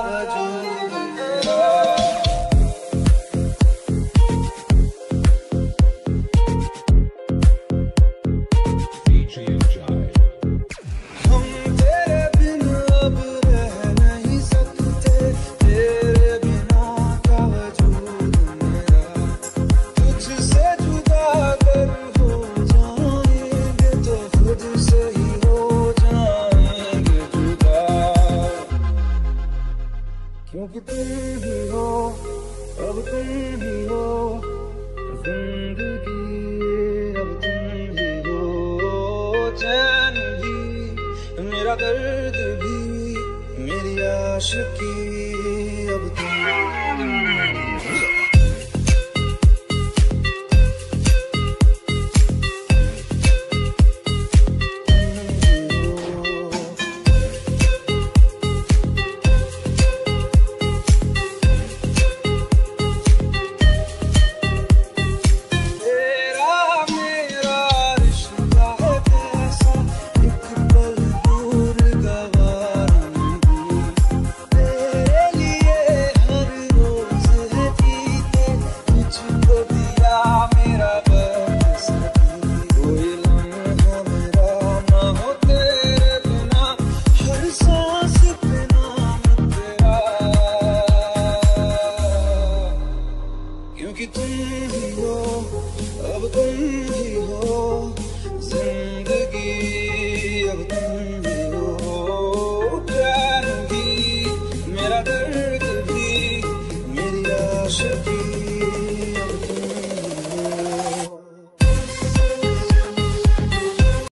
वजूद मेरा। हम तेरे बिन अब रह नहीं सकते, तेरे बिना का वजूद मेरा। तुझसे जुदा अगर हो जाएंगे तो खुद से ही हो जाएंगे जुदा, क्योंकि तुम ही हो, अब तुम ही हो जिंदगी, अब तुम ही हो चैन भी, मेरा दर्द भी, मेरी आशिकी, अब तुम ही हो। तेरा मेरा रिश्ता है कैसा, एक पल दूर गवारा नहीं, तेरे लिए हर रोज है जीते, तुझको दिया मेरा बस कोई लम्हा मेरा ना हो तेरे बिना, हर सांस पे नाम तेरा, क्योंकि तुम ही हो, अब तुम ही हो जिंदगी, अब तुम ही हो चैन भी, मेरा दर्द